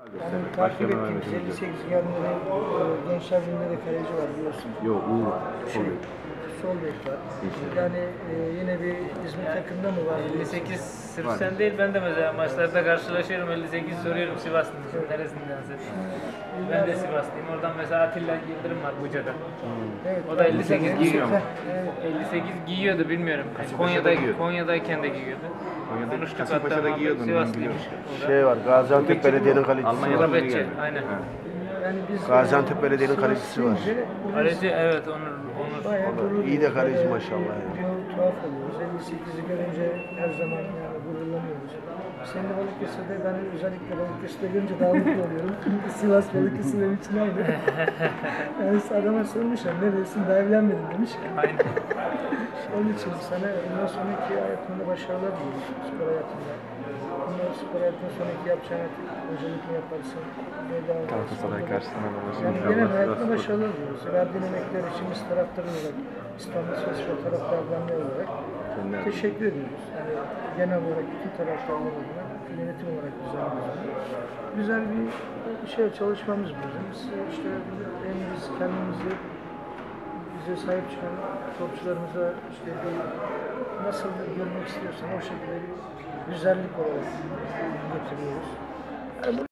Yani takip ettiğimiz 58 gelmede Gençler Birliği'nde de kaleci var biliyorsun. Yok, Uğur. Sol bek var. Yani yine bir İzmir takımda mı var? 58 sırf sen değil, ben de mesela maçlarda karşılaşıyorum, 58 soruyorum Sivaslı mısın, neresindensin? Ben de Sivaslıyım. Oradan mesela Atilla Yıldırım var Buca'da. Evet, O da 58 giyiyor mu? Evet. 58 giyiyordu bilmiyorum. Konya'dayken de giyiyordu. Konuştuk hatta. Kasımpaşa'da giyiyordun, Sivaslıymış. Şey var, Gaziantep Belediye'nin kalecisi Almanya'da var. mı? Gurbetçi, aynen. Yani biz Gaziantep Belediye'nin kalecisi var. Kaleci evet, Onur. Bayağı gurur İyi de kaleci duyuyoruz. maşallah ya. Tuhaf oluyoruz. 58'i görünce her zaman yani gururlanıyoruz. Senin de Balıkesir'de, ben özellikle Balıkesir'de görünce daha mutlu oluyorum. Sivas Balıkesir benim için aynı. Yani adama sormuşlar, neredesin, daha evlenmedin demiş. Aynen. Onun için sana bundan sonraki hayatında başarılar diliyorum, spor hayatında. Bundan spor hayatından sonraki yapacağın artık hocalık mı yaparsın? Galatasaray karşısında Yani genel hayatında başarılar diliyoruz. Verdiğin emekler için biz taraftar olarak, İstanbul Spor Taraftar Derneği olarak teşekkür ediyoruz. Yani genel olarak bütün taraftarlar adına, yönetim olarak güzel bir şey çalışmamız bizim. Biz işte hem biz kendimizi bize sahip çıkan topçularımıza işte bir nasıl görmek istiyorsan o şekilde bir güzellik olarak getiriyoruz. Yani